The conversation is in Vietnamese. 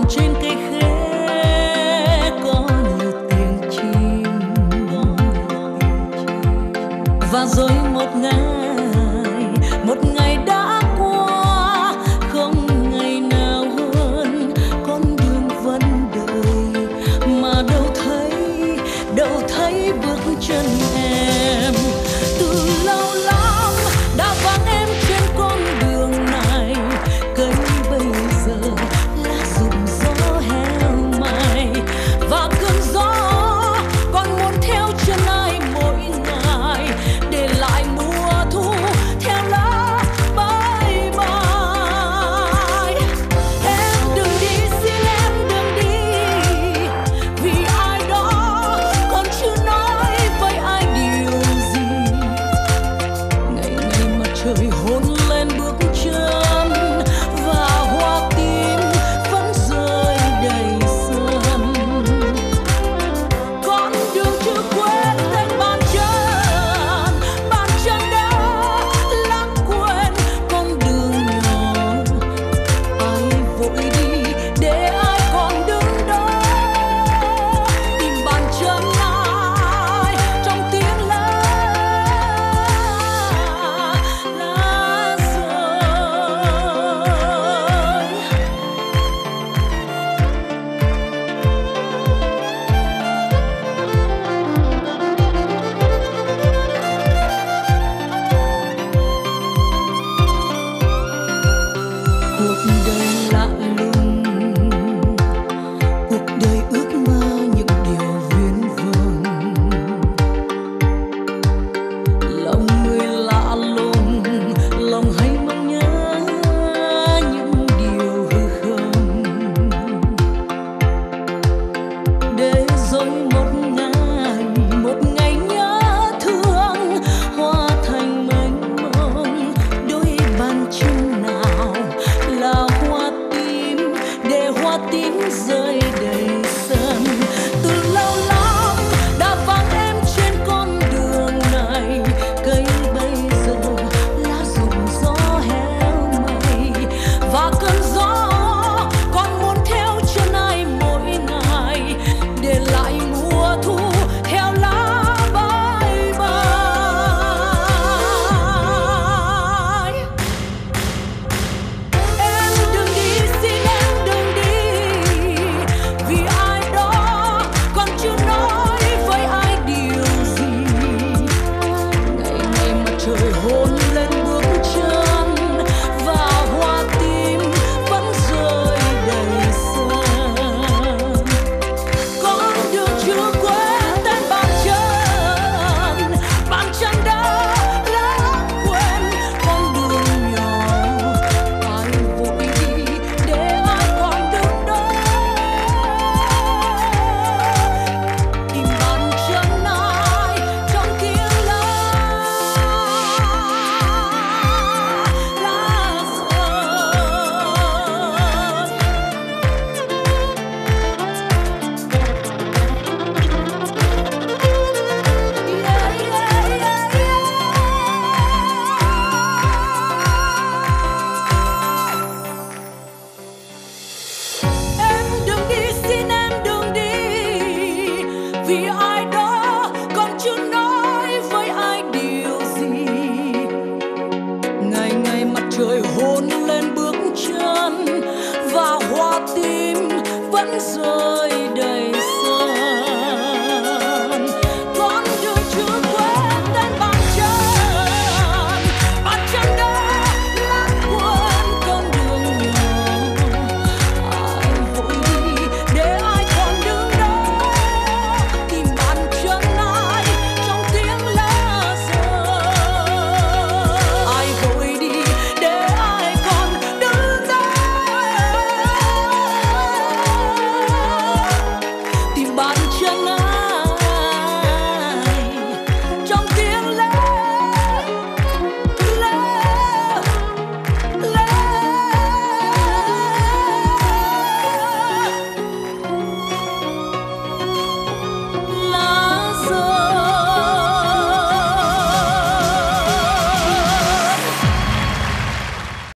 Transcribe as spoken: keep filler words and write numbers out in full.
trên cây khế có nhiều tiếng chim, và rồi một ngày, một ngày đã qua, không ngày nào hơn, con đường vẫn đợi mà đâu thấy, đâu thấy bước chân em. Từ lâu lắm đã vắng em trên con đường này, cây bây giờ lá rụng gió heo mày, và cơn gió còn muốn theo chân ai mỗi ngày, để lại mùa thu theo lá bye bye. Em đừng đi, xin em đừng đi, vì ai đó còn chưa nói với ai điều gì. Ngày ngày mặt trời hôn lên bước chân, và hoa tím vẫn rơi đầy sân. Con đường chưa quên tên bàn chân, bàn chân đã lãng quên con đường nhỏ. Ai vội đi để ai còn đứng đó, tìm bàn chân ai trong tiếng lá lá rơi. Cuộc đời lạ lùng, cuộc đời ước mơ những điều viển vông. Lòng người lạ lùng, lòng hay mong nhớ những điều hư không. Để rồi một ngày, một ngày nhớ thương hóa thành mênh mông. Đôi bàn chân nào là hoa tím, để hoa tím rơi đầy sân. Từ lâu lắm đã vắng em trên con đường này, cây bây giờ lá rụng gió heo mây, và cơn gió còn muốn theo chân ai mỗi ngày, để lại mùa thu theo lá bye bye. Em đừng đi, xin em đừng đi, vì ai đó còn chưa nói với ai điều gì. Ngày ngày mặt trời hôn lên bước chân, và hoa tím vẫn rơi đầy sân. Con đường chưa quên tên bàn chân, bàn chân đã lãng quên con đường nhỏ. Ai vội đi để ai còn đứng đó, tìm bàn chân ai trong tiếng lá lá rơi. Yeah, yeah, yeah, yeah. Em đừng đi, xin em đừng đi, vì ai đó còn chưa nói với ai điều gì. Ngày ngày mặt trời hôn lên bước chân, và hoa tím vẫn rơi